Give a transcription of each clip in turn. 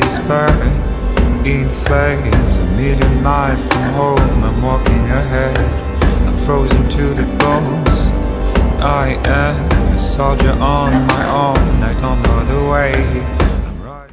is burning in flames. A million miles from home, I'm walking ahead. I'm frozen to the bones. I am a soldier on my own. I don't know the way. I'm riding.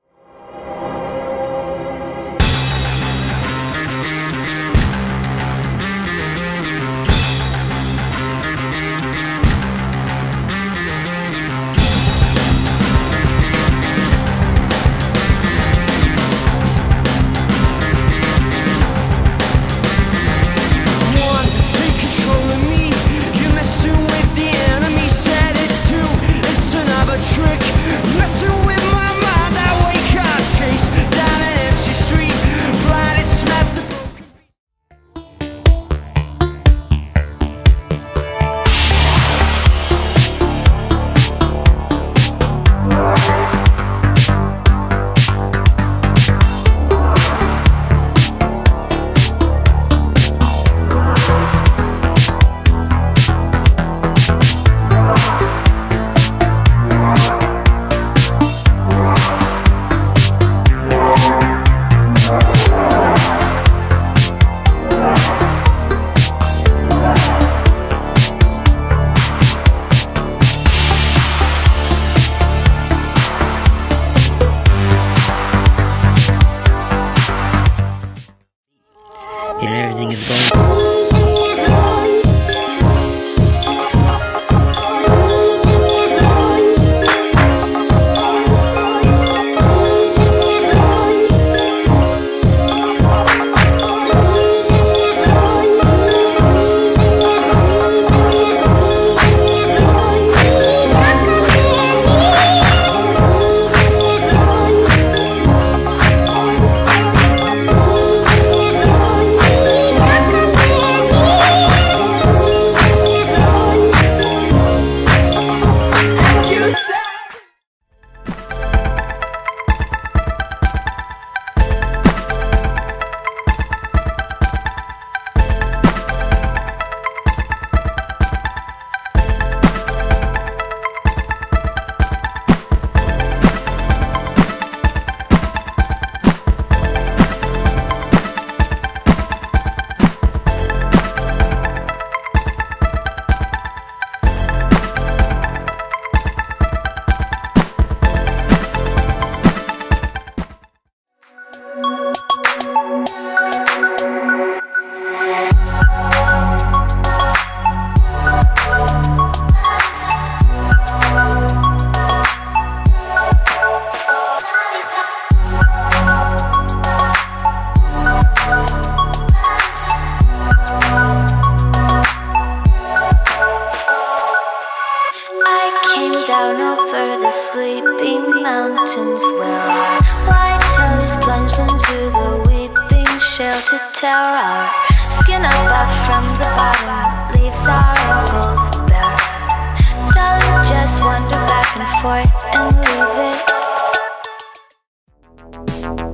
And everything is going. Down over the sleepy mountains where our white toes plunged into the weeping shelter tower. Our skin above from the bottom leaves our ankles bare. Don't just wander back and forth and leave it.